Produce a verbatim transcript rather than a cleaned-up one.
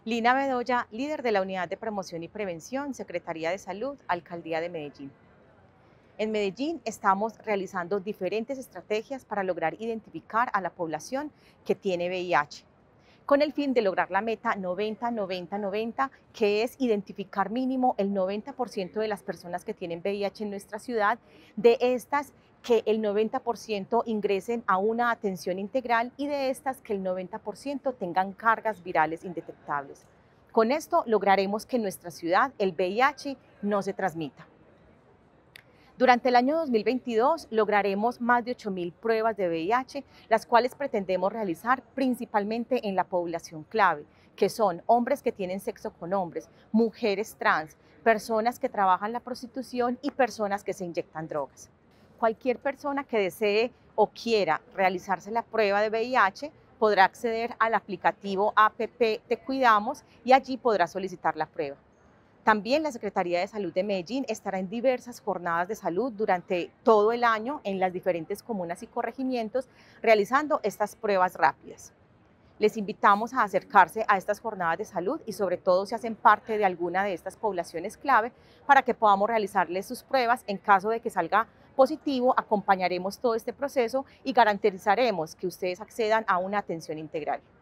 Lina Bedoya, líder de la Unidad de Promoción y Prevención, Secretaría de Salud, Alcaldía de Medellín. En Medellín estamos realizando diferentes estrategias para lograr identificar a la población que tiene V I H, con el fin de lograr la meta noventa noventa noventa, que es identificar mínimo el noventa por ciento de las personas que tienen V I H en nuestra ciudad, de estas que el noventa por ciento ingresen a una atención integral y de estas que el noventa por ciento tengan cargas virales indetectables. Con esto lograremos que en nuestra ciudad el V I H no se transmita. Durante el año dos mil veintidós lograremos más de ocho mil pruebas de V I H, las cuales pretendemos realizar principalmente en la población clave, que son hombres que tienen sexo con hombres, mujeres trans, personas que trabajan la prostitución y personas que se inyectan drogas. Cualquier persona que desee o quiera realizarse la prueba de V I H podrá acceder al aplicativo A P P Te Cuidamos y allí podrá solicitar la prueba. También la Secretaría de Salud de Medellín estará en diversas jornadas de salud durante todo el año en las diferentes comunas y corregimientos realizando estas pruebas rápidas. Les invitamos a acercarse a estas jornadas de salud y sobre todo si hacen parte de alguna de estas poblaciones clave para que podamos realizarles sus pruebas. En caso de que salga positivo, acompañaremos todo este proceso y garantizaremos que ustedes accedan a una atención integral.